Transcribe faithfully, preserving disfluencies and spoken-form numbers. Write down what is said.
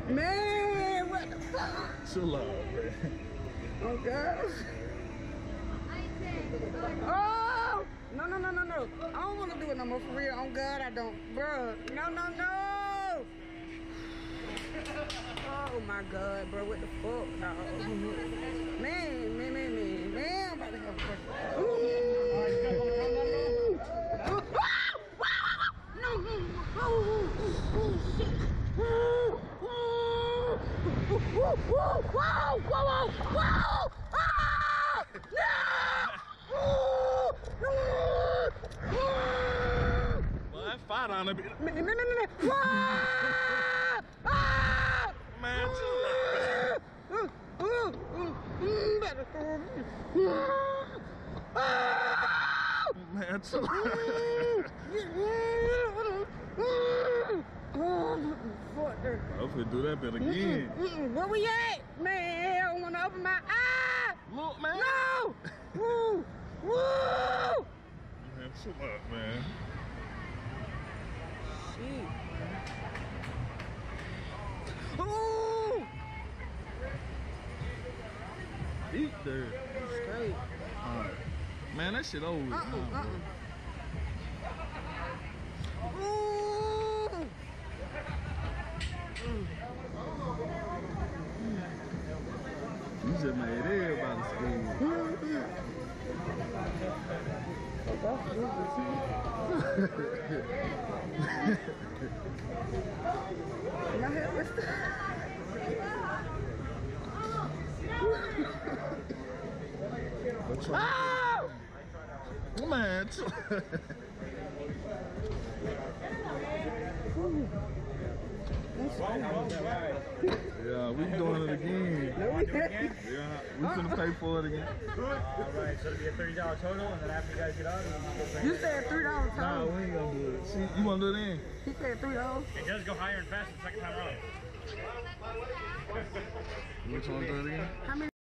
Man, what the fuck? Chill out, man. Oh, God. Oh! No, no, no, no, no. I don't want to do it no more for real. On God, I don't. Bruh. No, no, no. Oh, my God, bro. What the fuck, dog? Man, man, man, man. Man, I'm about to have a fucking... No. Whoa, whoa, whoa, whoa, whoa! Well, that fight on a bit. No, no, no, no. Man, chill out. Man, chill out. Hopefully do that bit again. Where we at? Man, I don't want to open my eye. Look, man. No. Woo. Woo. Man, chill out, man. Shit. Ooh. Eat there. Straight. Alright. Man, that shit over with. Uh-uh, now, uh-uh. Ooh. You just made everybody scared. My head was oh! Man, yeah, we doing it again. Yeah, we finna pay for it again. Alright, so it'll be a thirty dollar total, and then after you guys get out, You said three dollars No, total. we ain't gonna do it. See, you wanna do it then? He said three dollars. it does go higher and faster the second time around. You want to do it again? How many?